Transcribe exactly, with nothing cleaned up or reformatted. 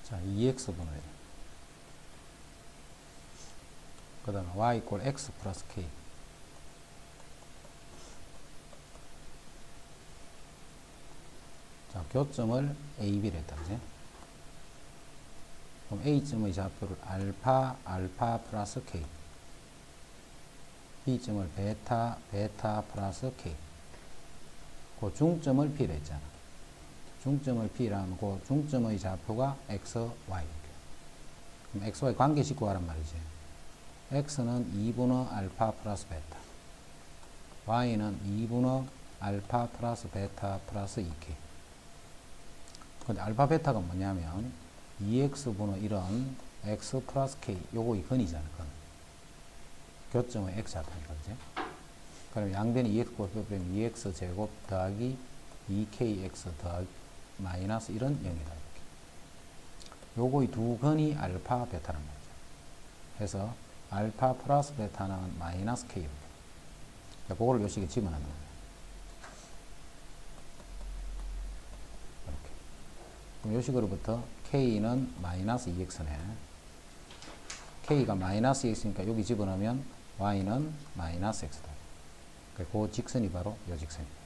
자, 이 엑스분의 그 다음에 y 이퀄 x 플러스 k. 자, 교점을 A, B를 했다. 그지? 그럼 A점의 좌표를 알파, 알파 플러스 K. B점을 베타, 베타 플러스 K. 그 중점을 P로 했잖아. 중점을 P라면 그 중점의 좌표가 X, Y. 그럼 X, Y 관계 짚고 가란 말이지. X는 이분의 알파 플러스 베타. Y는 이분의 알파 플러스 베타 플러스 이 케이. 근데 알파 베타가 뭐냐면 이 엑스분의 일은 X 플러스 K. 요거 이 근이잖아. 근. 교점의 X 좌표니까. 그지? 그럼 양변이 이 엑스 곱하면 이 엑스 제곱 더하기 이 케이 엑스 더하기 마이너스 일은 영이다. 이렇게. 요거의 두 근이 알파 베타란 말이죠. 그래서 알파 플러스 베타는 마이너스 K. 이렇게. 자, 그거를 요 식에 집어넣는 거예요. 이렇게. 그럼 요 식으로부터 K는 마이너스 이 엑스네. K가 마이너스 이 엑스니까 여기 집어넣으면 Y는 마이너스 X다. 그 직선이 바로 요 직선이에요.